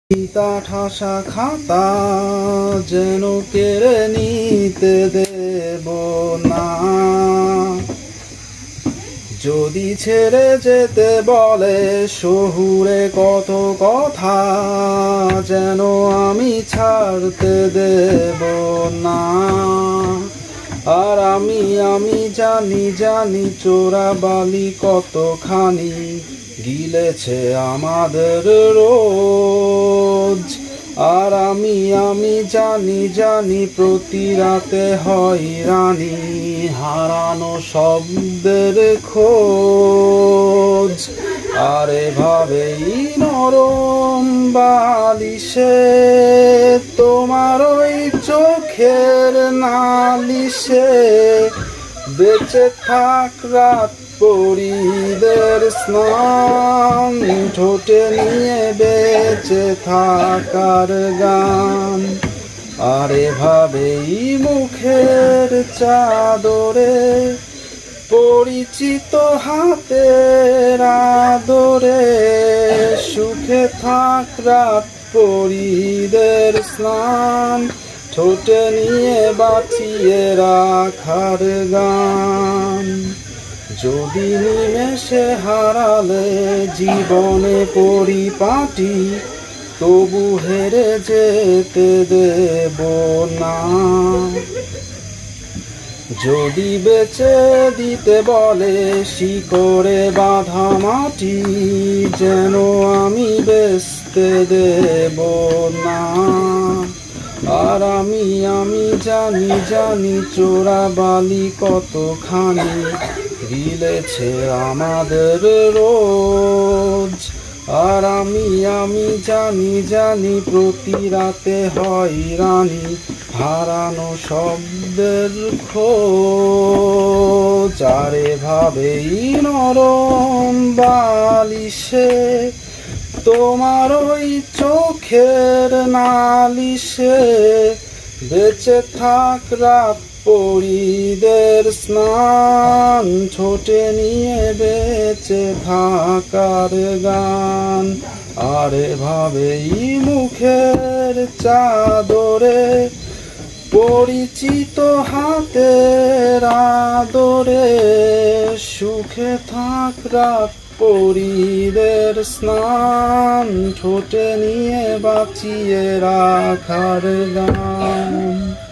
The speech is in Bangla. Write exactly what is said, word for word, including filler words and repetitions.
পিতা ঠাসা খাতা যেন কেড়ে নিতে দেব না। যদি ছেড়ে যেতে বলে শহুরে কত কথা, যেন আমি ছাড়তে দেব না। আর আমি আমি জানি জানি চোরাবালি কতখানি গিলেছে আমাদের রোজ। আর আমি আমি জানি জানি প্রতি রাতে হয়রানি, হারানো শব্দের খোঁজ। আর এভাবেই নরম বালিশে তোমার ওই চোখের নালিশে বেঁচে থাক রাত পরিদের স্নান, ঠোঁটে নিয়ে বেঁচে থাকার গান। আর এভাবেই মুখের চাদরে পরিচিত হাতের আদরে সুখে থাক রাত পরিদের স্নান, ঠোঁটে নিয়ে বাঁচিয়ে রাখার গান। যদি নিমেষে হারালে জীবনে পরিপাটি, তবু হেরে যেতে দেব না। যদি বেচে দিতে বলে শিকড়ে বাঁধা মাটি, যেন আমি বেচতে দেব না। আর আমি আমি জানি জানি চোরাবালি কতখানি গিলেছে আমাদের রোজ। আর আমি আমি জানি জানি প্রতি রাতে হয়রানি, হারানো শব্দের খোঁজ। আর এভাবেই নরম বালিশে তোমার ওই চোখের নালিশে বেঁচে থাক রাত পরিদের স্নান, ঠোঁটে নিয়ে বেঁচে থাকার গান। আর এভাবেই মুখের চাদরে পরিচিত হাতের আদরে সুখে থাক রাত পরিদের স্নান, ঠোঁটে নিয়ে বাঁচিয়ে রাখার গান।